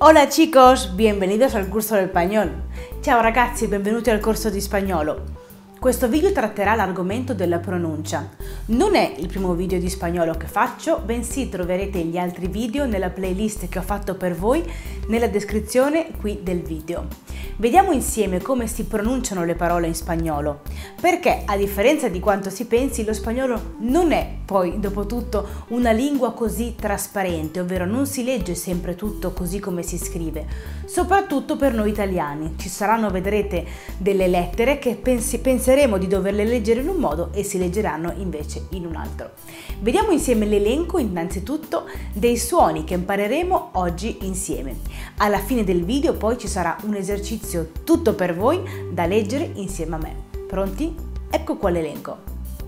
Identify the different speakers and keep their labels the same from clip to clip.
Speaker 1: Hola chicos, bienvenidos al curso del español. Ciao ragazzi, benvenuti al corso di spagnolo. Questo video tratterà l'argomento della pronuncia. Non è il primo video di spagnolo che faccio, bensì troverete gli altri video nella playlist che ho fatto per voi nella descrizione qui del video. Vediamo insieme come si pronunciano le parole in spagnolo, perché a differenza di quanto si pensi, lo spagnolo non è poi, dopo tutto, una lingua così trasparente, ovvero non si legge sempre tutto così come si scrive, soprattutto per noi italiani. Ci saranno, vedrete, delle lettere che penseremo di doverle leggere in un modo e si leggeranno invece in un altro. Vediamo insieme l'elenco innanzitutto dei suoni che impareremo oggi insieme. Alla fine del video poi ci sarà un esercizio tutto per voi da leggere insieme a me. Pronti? Ecco qua l'elenco.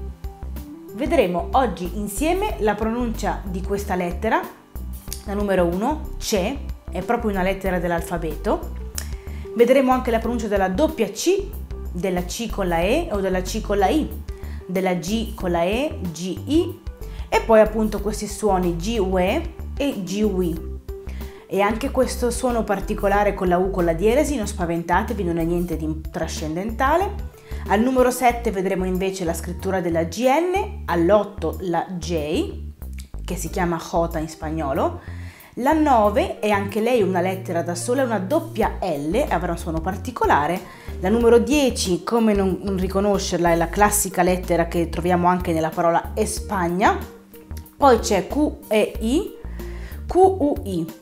Speaker 1: Vedremo oggi insieme la pronuncia di questa lettera, la numero 1, C, è proprio una lettera dell'alfabeto. Vedremo anche la pronuncia della doppia C, della C con la E o della C con la I, della G con la E, G-I, e poi appunto questi suoni G-UE e G-UI. E anche questo suono particolare con la U con la dieresi, non spaventatevi, non è niente di trascendentale. Al numero 7 vedremo invece la scrittura della GN, all'8 la J, che si chiama J in spagnolo. La 9 è anche lei una lettera da sola, è una doppia L, avrà un suono particolare. La numero 10, come non riconoscerla, è la classica lettera che troviamo anche nella parola Espagna. Poi c'è Q e I, QUI.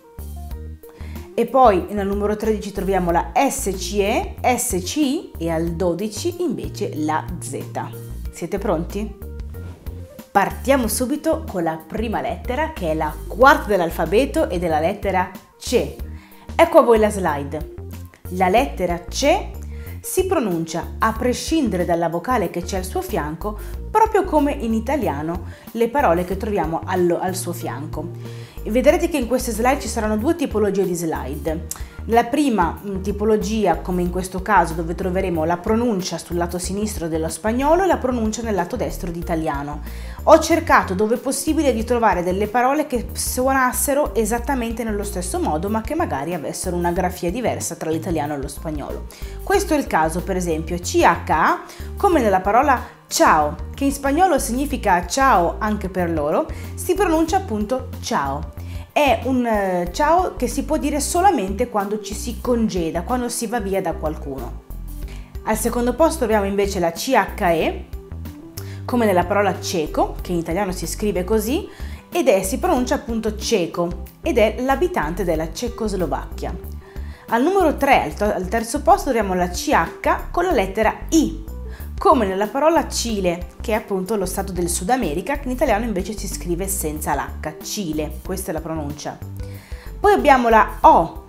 Speaker 1: E poi nel numero 13 troviamo la SCE, SCI e al 12 invece la Z. Siete pronti? Partiamo subito con la prima lettera, che è la quarta dell'alfabeto ed è la lettera C. Ecco a voi la slide. La lettera C si pronuncia a prescindere dalla vocale che c'è al suo fianco, proprio come in italiano le parole che troviamo al suo fianco. E vedrete che in queste slide ci saranno due tipologie di slide. La prima tipologia, come in questo caso, dove troveremo la pronuncia sul lato sinistro dello spagnolo e la pronuncia nel lato destro di italiano. Ho cercato dove possibile di trovare delle parole che suonassero esattamente nello stesso modo, ma che magari avessero una grafia diversa tra l'italiano e lo spagnolo. Questo è il caso, per esempio, CHA, come nella parola ciao, che in spagnolo significa ciao anche per loro, si pronuncia appunto ciao. È un ciao che si può dire solamente quando ci si congeda, quando si va via da qualcuno. Al secondo posto troviamo invece la CHE, come nella parola ceco, che in italiano si scrive così, ed si pronuncia appunto ceco, ed è l'abitante della Cecoslovacchia. Al numero 3, al terzo posto, troviamo la CH con la lettera I, come nella parola Cile, che è appunto lo stato del Sud America, che in italiano invece si scrive senza l'H, Cile, questa è la pronuncia. Poi abbiamo la O,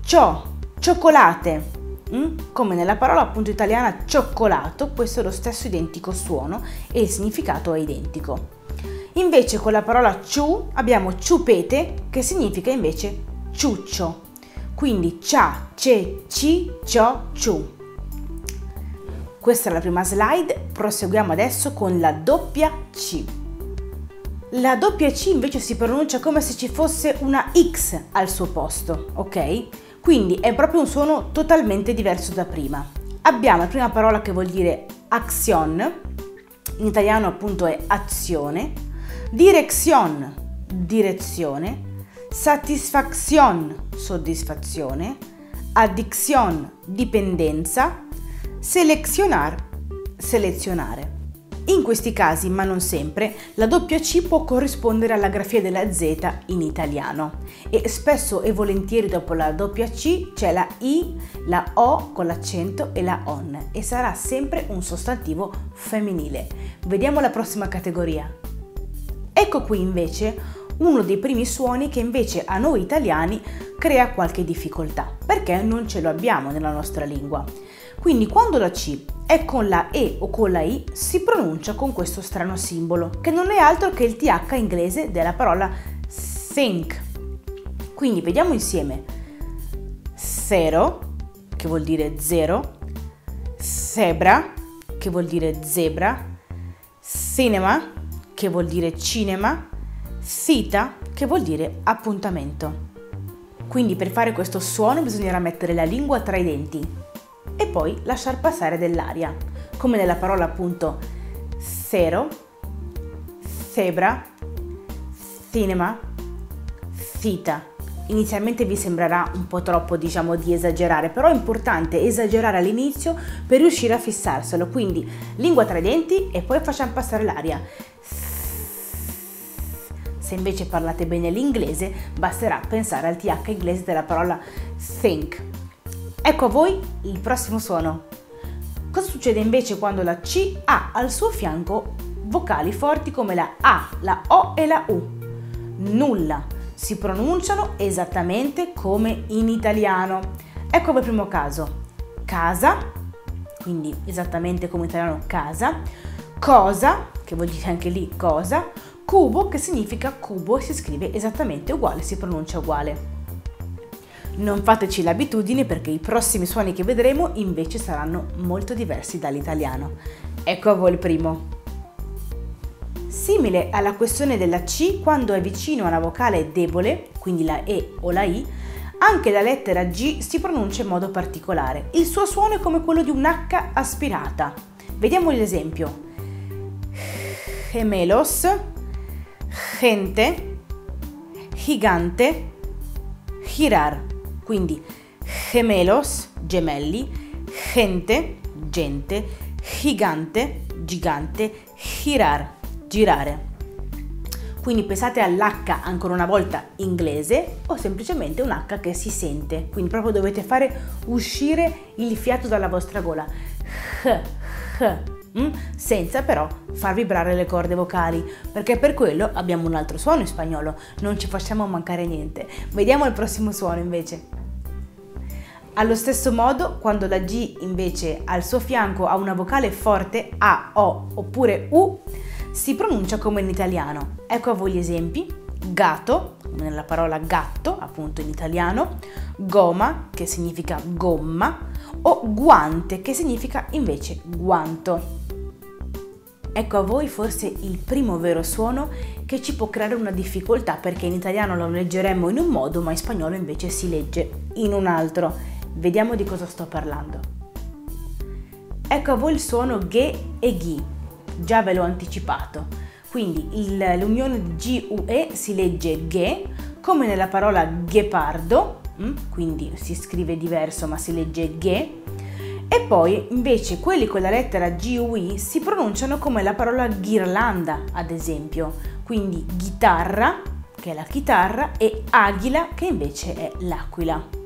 Speaker 1: cioccolate, come nella parola appunto italiana cioccolato, questo è lo stesso identico suono e il significato è identico. Invece con la parola ciu abbiamo ciupete, che significa invece ciuccio, quindi cia, ce, ci, cio, ciu. Questa è la prima slide, proseguiamo adesso con la doppia C. La doppia C invece si pronuncia come se ci fosse una X al suo posto, ok? Quindi è proprio un suono totalmente diverso da prima. Abbiamo la prima parola che vuol dire acción, in italiano appunto è azione, dirección, direzione, satisfacción, soddisfazione, adicción, dipendenza, selezionar, selezionare. In questi casi, ma non sempre, la doppia C può corrispondere alla grafia della Z in italiano e spesso e volentieri dopo la doppia C c'è la I, la O con l'accento e la ON e sarà sempre un sostantivo femminile. Vediamo la prossima categoria. Ecco qui invece uno dei primi suoni che invece a noi italiani crea qualche difficoltà, perché non ce lo abbiamo nella nostra lingua. Quindi quando la C è con la E o con la I si pronuncia con questo strano simbolo, che non è altro che il TH inglese della parola think. Quindi vediamo insieme: zero, che vuol dire zero, zebra, che vuol dire zebra, cinema, che vuol dire cinema, cita, che vuol dire appuntamento. Quindi per fare questo suono bisognerà mettere la lingua tra i denti e poi lasciar passare dell'aria, come nella parola appunto zero, zebra, cinema, cita. Inizialmente vi sembrerà un po' troppo, diciamo, di esagerare, però è importante esagerare all'inizio per riuscire a fissarselo. Quindi lingua tra i denti e poi facciamo passare l'aria. Se invece parlate bene l'inglese, basterà pensare al TH inglese della parola think. Ecco a voi il prossimo suono. Cosa succede invece quando la C ha al suo fianco vocali forti come la A, la O e la U? Nulla. Si pronunciano esattamente come in italiano. Ecco il primo caso. Casa, quindi esattamente come in italiano casa. Cosa, che vuol dire anche lì cosa. Cubo, che significa cubo e si scrive esattamente uguale, si pronuncia uguale. Non fateci l'abitudine perché i prossimi suoni che vedremo invece saranno molto diversi dall'italiano. Ecco a voi il primo. Simile alla questione della C, quando è vicino a una vocale debole, quindi la E o la I, anche la lettera G si pronuncia in modo particolare. Il suo suono è come quello di un H aspirata. Vediamo l'esempio. Gemelos, gente, gigante, girar. Quindi gemelos, gemelli, gente, gente, gigante, gigante, girar, girare. Quindi pensate all'H ancora una volta inglese o semplicemente un H che si sente. Quindi proprio dovete fare uscire il fiato dalla vostra gola. Senza però far vibrare le corde vocali, perché per quello abbiamo un altro suono in spagnolo, non ci facciamo mancare niente. Vediamo il prossimo suono invece. Allo stesso modo, quando la G invece al suo fianco ha una vocale forte A, O oppure U, si pronuncia come in italiano. Ecco a voi gli esempi. Gatto, come nella parola gatto, appunto in italiano, goma, che significa gomma, o guante, che significa invece guanto. Ecco a voi forse il primo vero suono che ci può creare una difficoltà, perché in italiano lo leggeremmo in un modo, ma in spagnolo invece si legge in un altro. Vediamo di cosa sto parlando. Ecco a voi il suono ge e ghi, già ve l'ho anticipato. Quindi l'unione di G, U, E si legge ge, come nella parola ghepardo, quindi si scrive diverso ma si legge ge. E poi invece quelli con la lettera G, U, I si pronunciano come la parola ghirlanda, ad esempio. Quindi chitarra, che è la chitarra, e aghila, che invece è l'aquila.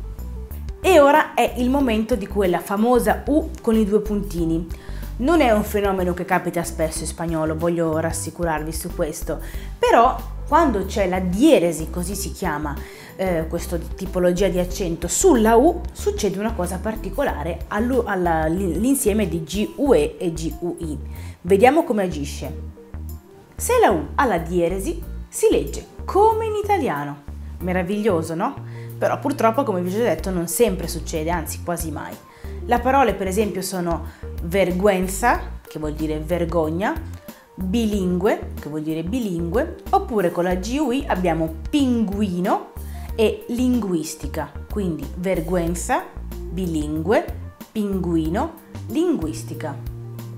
Speaker 1: E ora è il momento di quella famosa U con i due puntini. Non è un fenomeno che capita spesso in spagnolo, voglio rassicurarvi su questo, però quando c'è la dieresi, così si chiama questa tipologia di accento, sulla U succede una cosa particolare all'insieme di G-U-E e G-U-I. Vediamo come agisce. Se la U ha la dieresi si legge come in italiano. Meraviglioso, no? Però purtroppo, come vi ho già detto, non sempre succede, anzi quasi mai. Le parole per esempio sono vergüenza, che vuol dire vergogna, bilingue, che vuol dire bilingue, oppure con la GUI abbiamo pinguino e linguistica, quindi vergüenza, bilingue, pinguino, linguistica.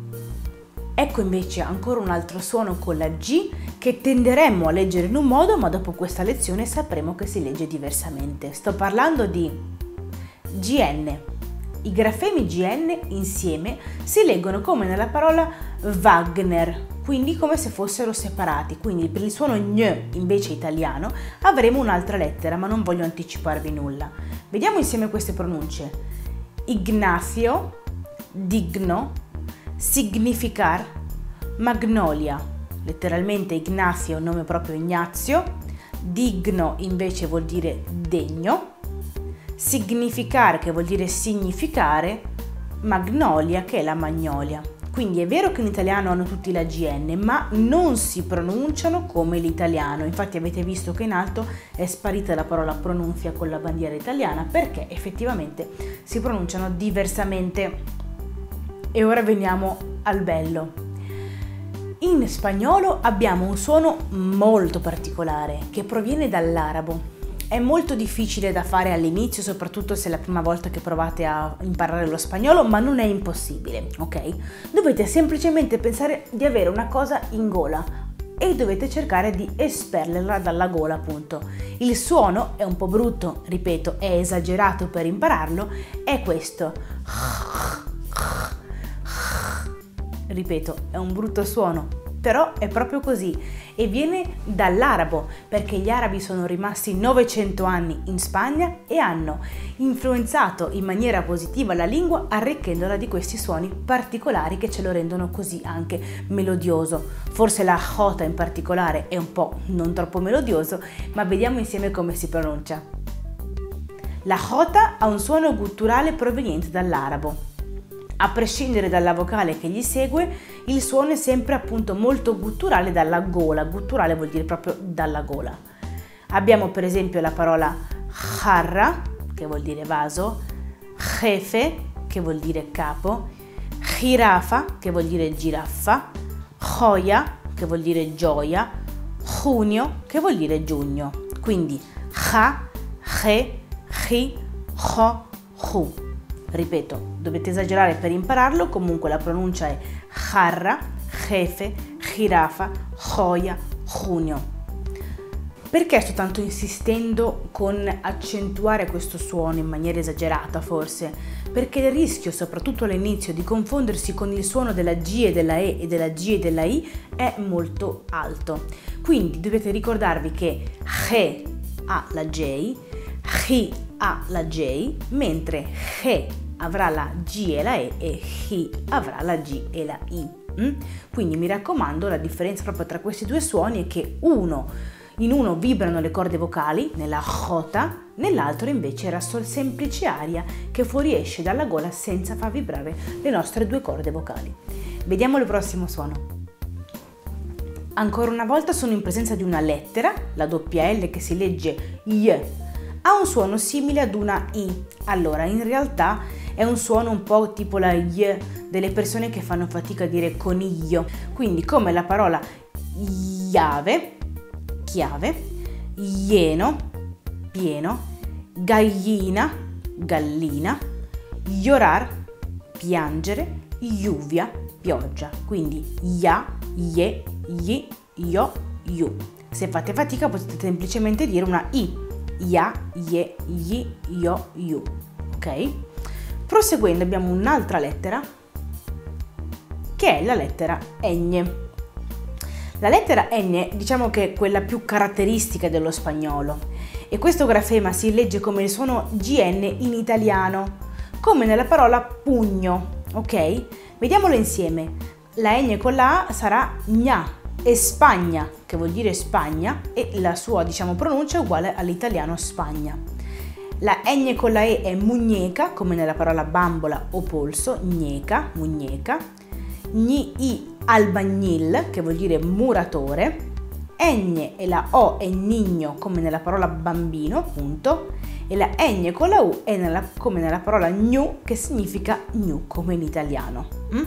Speaker 1: Ecco invece ancora un altro suono con la G che tenderemmo a leggere in un modo, ma dopo questa lezione sapremo che si legge diversamente. Sto parlando di GN. I grafemi GN insieme si leggono come nella parola Wagner, quindi come se fossero separati. Quindi per il suono gn invece italiano avremo un'altra lettera, ma non voglio anticiparvi nulla. Vediamo insieme queste pronunce. Ignacio, digno, significar, magnolia. Letteralmente Ignacio, nome proprio Ignazio, digno invece vuol dire degno, significar che vuol dire significare, magnolia che è la magnolia. Quindi è vero che in italiano hanno tutti la GN, ma non si pronunciano come l'italiano. Infatti avete visto che in alto è sparita la parola pronunzia con la bandiera italiana, perché effettivamente si pronunciano diversamente. E ora veniamo al bello. In spagnolo abbiamo un suono molto particolare che proviene dall'arabo. È molto difficile da fare all'inizio, soprattutto se è la prima volta che provate a imparare lo spagnolo, ma non è impossibile, ok? Dovete semplicemente pensare di avere una cosa in gola e dovete cercare di esperlerla dalla gola, appunto. Il suono è un po' brutto, ripeto, è esagerato per impararlo, è questo. Ripeto, è un brutto suono, però è proprio così e viene dall'arabo, perché gli arabi sono rimasti 900 anni in Spagna e hanno influenzato in maniera positiva la lingua, arricchendola di questi suoni particolari che ce lo rendono così anche melodioso. Forse la jota in particolare è un po' non troppo melodioso, ma vediamo insieme come si pronuncia. La jota ha un suono gutturale proveniente dall'arabo. A prescindere dalla vocale che gli segue, il suono è sempre appunto molto gutturale dalla gola. Gutturale vuol dire proprio dalla gola. Abbiamo per esempio la parola jarra, che vuol dire vaso, jefe, che vuol dire capo, jirafa, che vuol dire giraffa, joya, che vuol dire gioia, junio, che vuol dire giugno. Quindi ja, je, ji, jo, ju. Ripeto, dovete esagerare per impararlo, comunque la pronuncia è jarra, jefe, jirafa, joya, junio. Perché sto tanto insistendo con accentuare questo suono in maniera esagerata forse? Perché il rischio, soprattutto all'inizio, di confondersi con il suono della G e della E e della G e della I è molto alto. Quindi dovete ricordarvi che je ha la J, Ji ha la J, mentre Je avrà la G e la E Hi avrà la G e la I. Quindi mi raccomando, la differenza proprio tra questi due suoni è che in uno vibrano le corde vocali, nella jota, nell'altro invece era solo semplice aria che fuoriesce dalla gola senza far vibrare le nostre due corde vocali. Vediamo il prossimo suono. Ancora una volta sono in presenza di una lettera, la doppia L che si legge Y. Ha un suono simile ad una I. Allora, in realtà è un suono un po' tipo la Y delle persone che fanno fatica a dire coniglio. Quindi come la parola chiave, ieno, pieno, gallina, gallina, llorar, piangere, lluvia, pioggia. Quindi ya, ye, yi, yo, yu. Se fate fatica potete semplicemente dire una I. Ya, ye, yi, yo, yu. Ok? Proseguendo abbiamo un'altra lettera che è la lettera Ñ. La lettera Ñ diciamo che è quella più caratteristica dello spagnolo e questo grafema si legge come il suono GN in italiano, come nella parola pugno, ok? Vediamolo insieme. La Ñ con la A sarà gna. E Spagna, che vuol dire Spagna, e la sua, pronuncia è uguale all'italiano Spagna. La Ñ con la E è muñeca, come nella parola bambola o polso, gneca, muñeca. Gni albagnil, che vuol dire muratore. Ñ e la O è nigno, come nella parola bambino, appunto. E la Ñ con la U è come nella parola gnu, che significa gnu, come in italiano.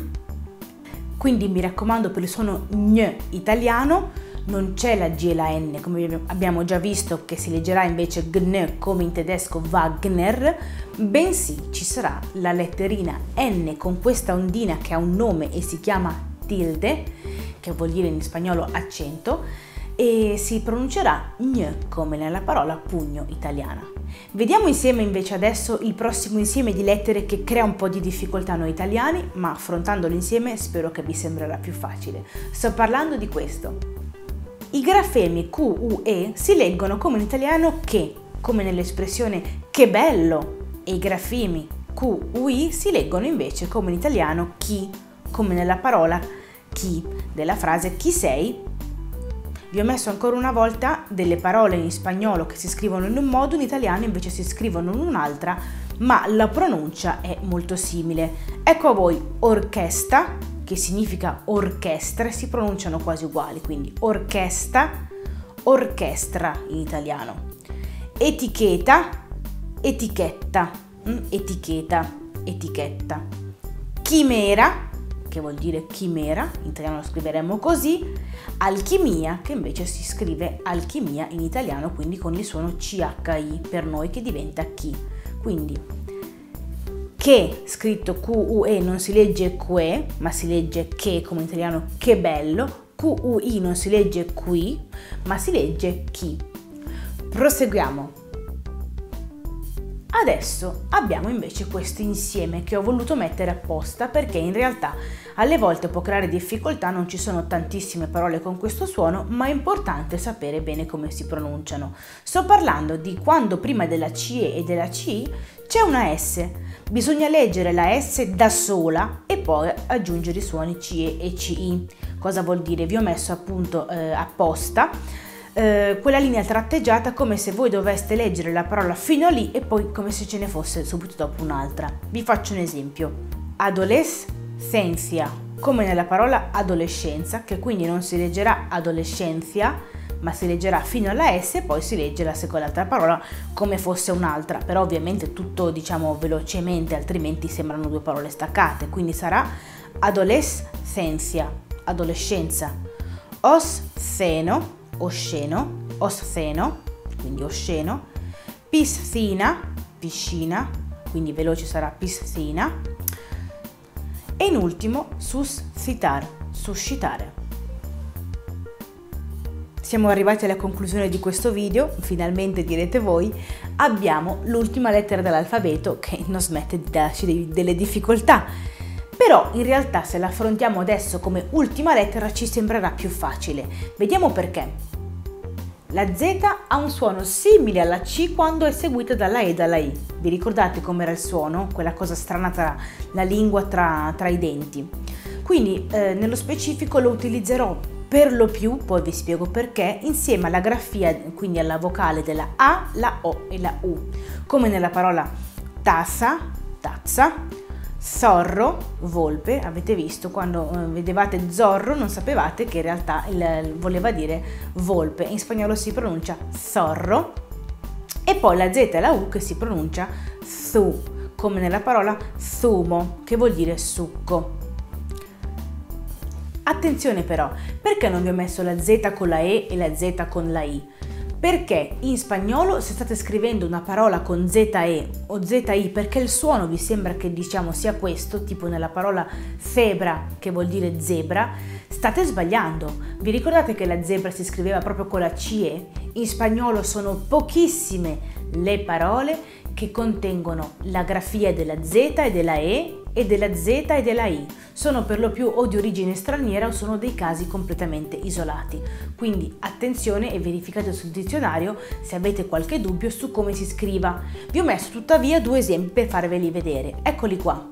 Speaker 1: Quindi mi raccomando, per il suono gn italiano non c'è la G e la N, come abbiamo già visto che si leggerà invece gn come in tedesco Wagner, bensì ci sarà la letterina N con questa ondina che ha un nome e si chiama tilde, che vuol dire in spagnolo accento, e si pronuncerà gn come nella parola pugno italiana. Vediamo insieme invece adesso il prossimo insieme di lettere che crea un po' di difficoltà a noi italiani, ma affrontandolo insieme spero che vi sembrerà più facile. Sto parlando di questo. I grafemi Q, U, E si leggono come in italiano che, come nell'espressione che bello, e i grafemi Q, U, I si leggono invece come in italiano chi, come nella parola chi della frase chi sei. Vi ho messo ancora una volta delle parole in spagnolo che si scrivono in un modo, in italiano invece si scrivono in un'altra, ma la pronuncia è molto simile. Ecco a voi orchestra, che significa orchestra, e si pronunciano quasi uguali, quindi orchestra, orchestra in italiano. Etichetta, etichetta, etichetta, etichetta. Chimera, che vuol dire chimera, in italiano lo scriveremo così, alchimia, che invece si scrive alchimia in italiano, quindi con il suono CHI per noi, che diventa chi. Quindi che scritto QUE non si legge que, ma si legge che, come in italiano che bello. QUI non si legge qui, ma si legge chi. Proseguiamo. Adesso abbiamo invece questo insieme che ho voluto mettere apposta perché in realtà alle volte può creare difficoltà, non ci sono tantissime parole con questo suono, ma è importante sapere bene come si pronunciano. Sto parlando di quando prima della CE e della CI c'è una S. Bisogna leggere la S da sola e poi aggiungere i suoni CE e CI. Cosa vuol dire? Vi ho messo appunto apposta quella linea tratteggiata come se voi doveste leggere la parola fino a lì e poi come se ce ne fosse subito dopo un'altra. Vi faccio un esempio. Adolescencia, come nella parola adolescenza, che quindi non si leggerà adolescenzia, ma si leggerà fino alla S e poi si legge la seconda parola come fosse un'altra, però ovviamente tutto diciamo velocemente, altrimenti sembrano due parole staccate, quindi sarà adolescencia, adolescenza, osceno, osceno, osceno, quindi osceno, piscina, piscina, quindi veloce sarà piscina, e in ultimo suscitar, suscitare. Siamo arrivati alla conclusione di questo video, finalmente direte voi, abbiamo l'ultima lettera dell'alfabeto che non smette di darci delle difficoltà. Però in realtà se la affrontiamo adesso come ultima lettera ci sembrerà più facile. Vediamo perché. La Z ha un suono simile alla C quando è seguita dalla E e dalla I. Vi ricordate com'era il suono? Quella cosa strana tra la lingua, tra i denti. Quindi nello specifico lo utilizzerò per lo più, poi vi spiego perché, insieme alla grafia, quindi alla vocale della A, la O e la U. Come nella parola tazza, tazza, zorro, volpe. Avete visto quando vedevate zorro non sapevate che in realtà voleva dire volpe, in spagnolo si pronuncia zorro, e poi la Z e la U che si pronuncia zu, come nella parola zumo, che vuol dire succo. Attenzione però, perché non vi ho messo la Z con la E e la Z con la I? Perché in spagnolo se state scrivendo una parola con ZE o ZI perché il suono vi sembra che diciamo sia questo, tipo nella parola zebra che vuol dire zebra, state sbagliando. Vi ricordate che la zebra si scriveva proprio con la CE? In spagnolo sono pochissime le parole che contengono la grafia della Z e della E e della Z e della I. Sono per lo più o di origine straniera o sono dei casi completamente isolati. Quindi attenzione e verificate sul dizionario se avete qualche dubbio su come si scriva. Vi ho messo tuttavia due esempi per farveli vedere. Eccoli qua.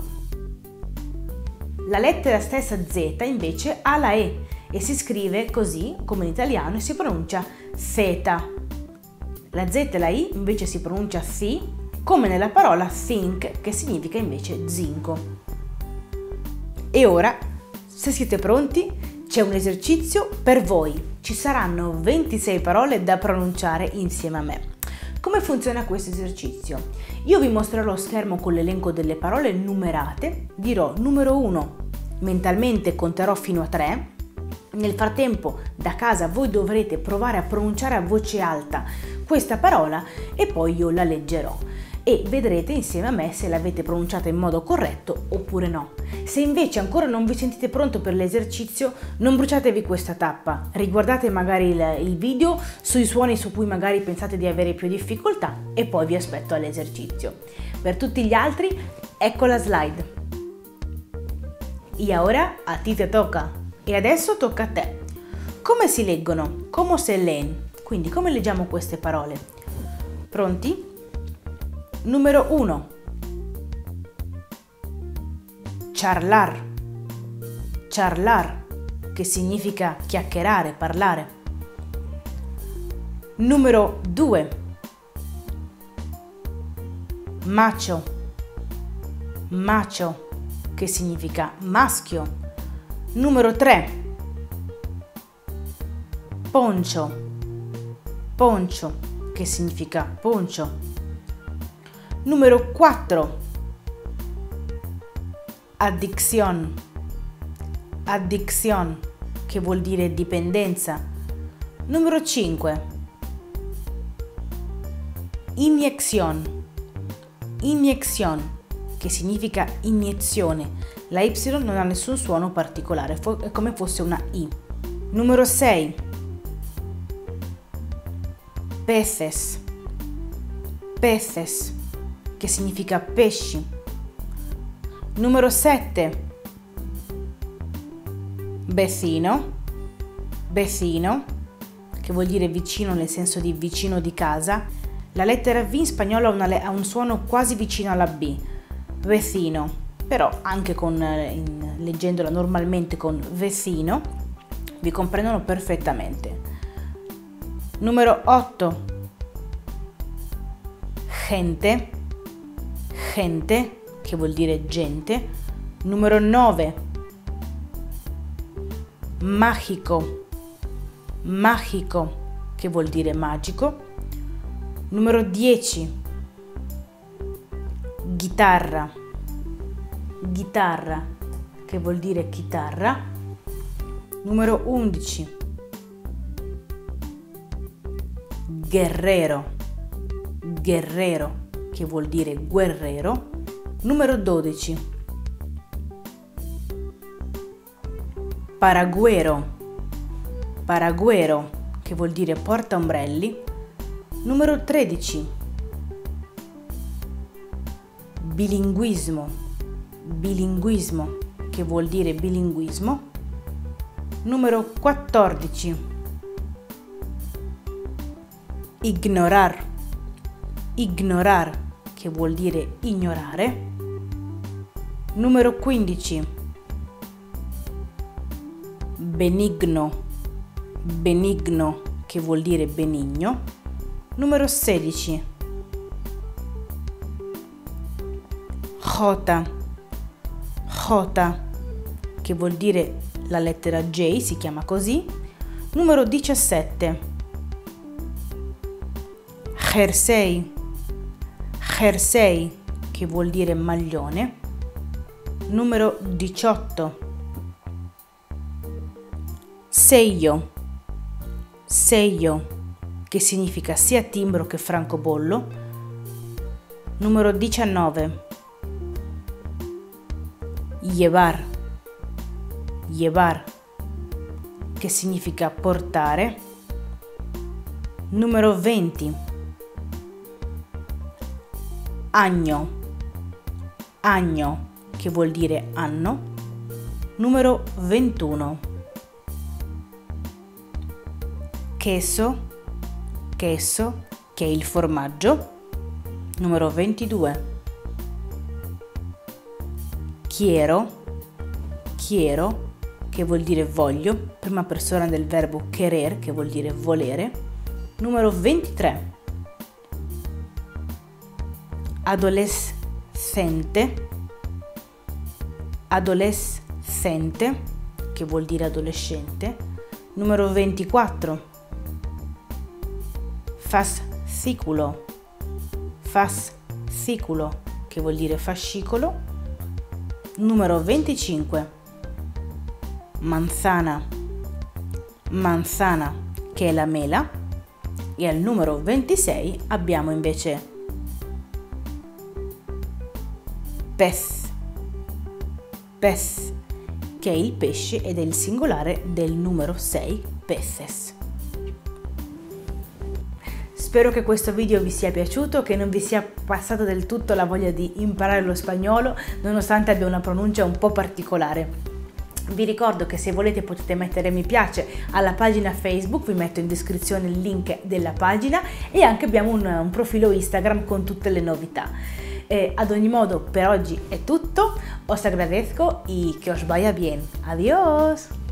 Speaker 1: La lettera stessa Z invece ha la E e si scrive così come in italiano e si pronuncia zeta. La Z e la I invece si pronuncia si, come nella parola think, che significa invece zinco. E ora, se siete pronti, c'è un esercizio per voi. Ci saranno 26 parole da pronunciare insieme a me. Come funziona questo esercizio? Io vi mostrerò lo schermo con l'elenco delle parole numerate, dirò numero 1, mentalmente conterò fino a 3. Nel frattempo, da casa voi dovrete provare a pronunciare a voce alta questa parola e poi io la leggerò. E vedrete insieme a me se l'avete pronunciata in modo corretto oppure no. Se invece ancora non vi sentite pronto per l'esercizio, non bruciatevi questa tappa, riguardate magari il video sui suoni su cui magari pensate di avere più difficoltà e poi vi aspetto all'esercizio. Per tutti gli altri, ecco la slide. E ora a ti te tocca. E adesso tocca a te. Come si leggono? Come se leen? Quindi come leggiamo queste parole? Pronti? Numero 1. Charlar. Charlar, che significa chiacchierare, parlare. Numero 2. Macho. Macho, che significa maschio. Numero 3. Poncho. Poncho, che significa poncio. Numero 4. Adicción. Addiction, che vuol dire dipendenza. Numero 5. Inyección. Inyección, che significa iniezione. La Y non ha nessun suono particolare, è come fosse una I. Numero 6. Peces. Peces, che significa pesci. Numero 7. Vecino. Vecino, che vuol dire vicino nel senso di vicino di casa. La lettera V in spagnolo ha un suono quasi vicino alla B. Vecino, però anche leggendola normalmente con vecino, vi comprendono perfettamente. Numero 8. Gente. Gente, che vuol dire gente. Numero 9. Mágico. Magico, che vuol dire magico. Numero 10. Chitarra. Chitarra, che vuol dire chitarra. Numero 11. Guerrero. Guerrero, che vuol dire guerriero. Numero 12. Paraguero. Paraguero, che vuol dire portaombrelli. Numero 13. Bilinguismo. Bilinguismo, che vuol dire bilinguismo. Numero 14. Ignorar. Ignorar, che vuol dire ignorare. Numero 15. Benigno. Benigno, che vuol dire benigno. Numero 16. Jota. Jota, che vuol dire la lettera J, si chiama così. Numero 17. Jersey. Jersey, che vuol dire maglione. Numero 18. Sello. Sello, che significa sia timbro che francobollo. Numero 19. Llevar. Llevar, che significa portare. Numero 20. Año. Año, che vuol dire anno. Numero 21. Queso. Queso, che è il formaggio. Numero 22. Quiero. Quiero, che vuol dire voglio, prima persona del verbo querer, che vuol dire volere. Numero 23. Adolescente. Adolescente, che vuol dire adolescente. Numero 24. Fascículo. Fascículo, che vuol dire fascicolo. Numero 25. Manzana. Manzana, che è la mela. E al numero 26 abbiamo invece pez. Pez, che è il pesce ed è il singolare del numero 6, peces. Spero che questo video vi sia piaciuto, che non vi sia passata del tutto la voglia di imparare lo spagnolo, nonostante abbia una pronuncia un po' particolare. Vi ricordo che se volete potete mettere mi piace alla pagina Facebook, vi metto in descrizione il link della pagina, e anche abbiamo un profilo Instagram con tutte le novità. Ad ogni modo, per oggi è tutto, os agradezco y que os vaya bien. Adiós!